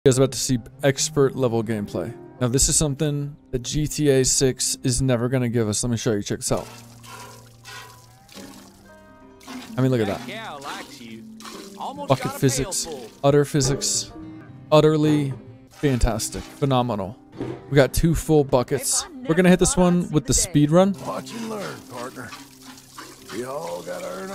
You guys are about to see expert level gameplay. Now this is something that GTA 6 is never going to give us. Let me show you. Check this out. I mean, look at that. Bucket physics, utter physics, utterly fantastic, phenomenal. We got 2 full buckets. We're going to hit this one with the speed run. Watch and learn, partner. We all gotta earn